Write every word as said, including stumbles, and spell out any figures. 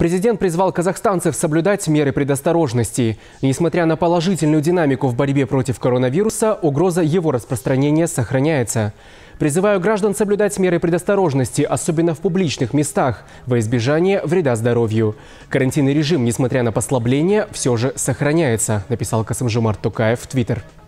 Президент призвал казахстанцев соблюдать меры предосторожности. Несмотря на положительную динамику в борьбе против коронавируса, угроза его распространения сохраняется. Призываю граждан соблюдать меры предосторожности, особенно в публичных местах, во избежание вреда здоровью. Карантинный режим, несмотря на послабление, все же сохраняется, написал Касым-Жомарт Токаев в Твиттер.